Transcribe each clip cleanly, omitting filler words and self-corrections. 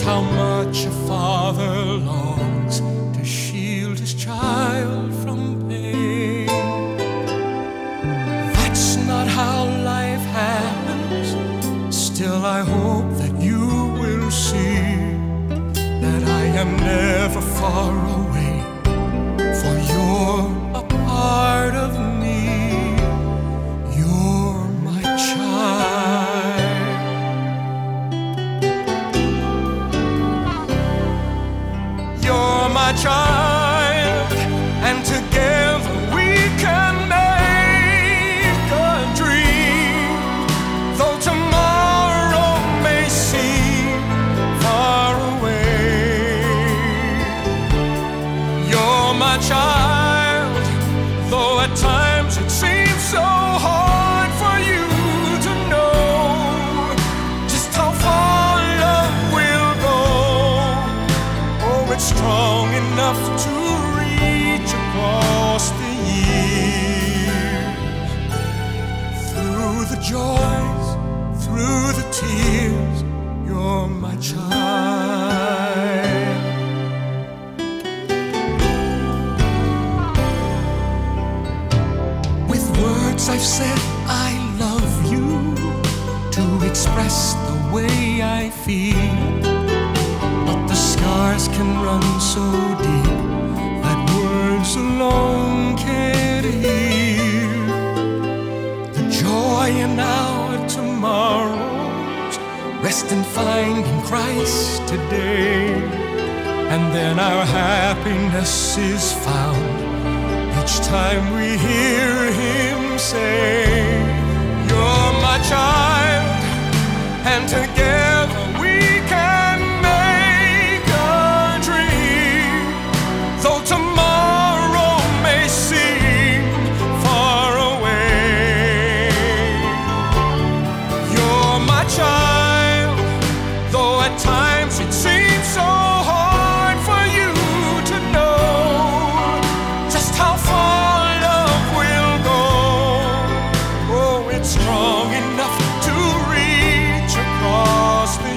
how much a father longs to shield his child from pain. That's not how life happens. Still I hope that you will see that I am never far away, for you're a part of me. You're my child. You're my child, and together we can make a dream. Though tomorrow may seem far away, you're my child. Though at times it seems so hard for you to know just how far love will go. Oh, it's strong enough to reach across the years. Through the joys, through the tears, you're my child. With words I've said I love you to express the way I feel, but the scars can run so deep that words alone can't heal. The joy in our tomorrows rest in finding Christ today, and then our happiness is found each time we hear him say, you're my child, and together we can make a dream. Though tomorrow may seem far away, you're my child. Though at times it seems so hard for you to know just how far love will go. Oh, it's strong enough to reach across the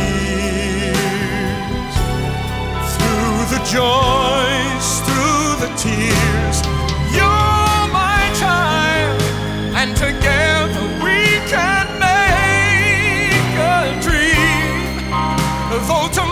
years. Through the joys, through the tears, you're my child, and together we can make a dream. Though tomorrow